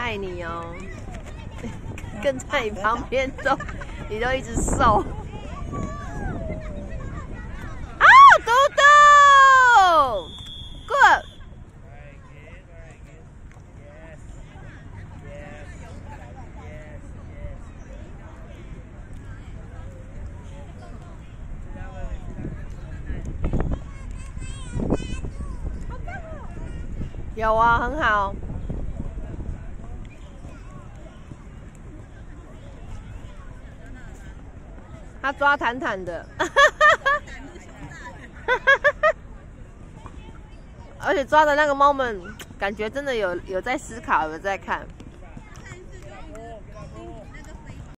爱你哦，跟在你旁边都，你都一直瘦。啊，嘟嘟 ，good。有啊，很好。他抓坦坦的，而且抓的那个 moment， 感觉真的有在思考，有在看。